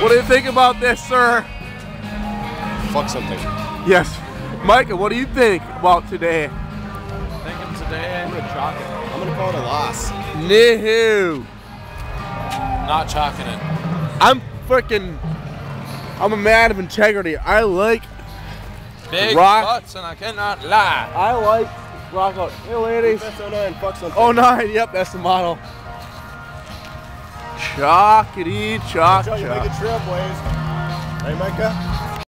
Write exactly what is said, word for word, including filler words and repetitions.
What do you think about this, sir? Fuck something. Yes. Micah, what do you think about today? Thinking today, I'm gonna chalk it. I'm gonna call it a loss. No. not chalking it. I'm freaking, I'm a man of integrity. I like Big rock. butts, and I cannot lie. I like rock out. Hey, ladies. Wefest oh nine, fuck something. oh nine, yep, that's the model. Chalkity chalk Watch out, you chalk. make a trailblaze. Hey, Micah.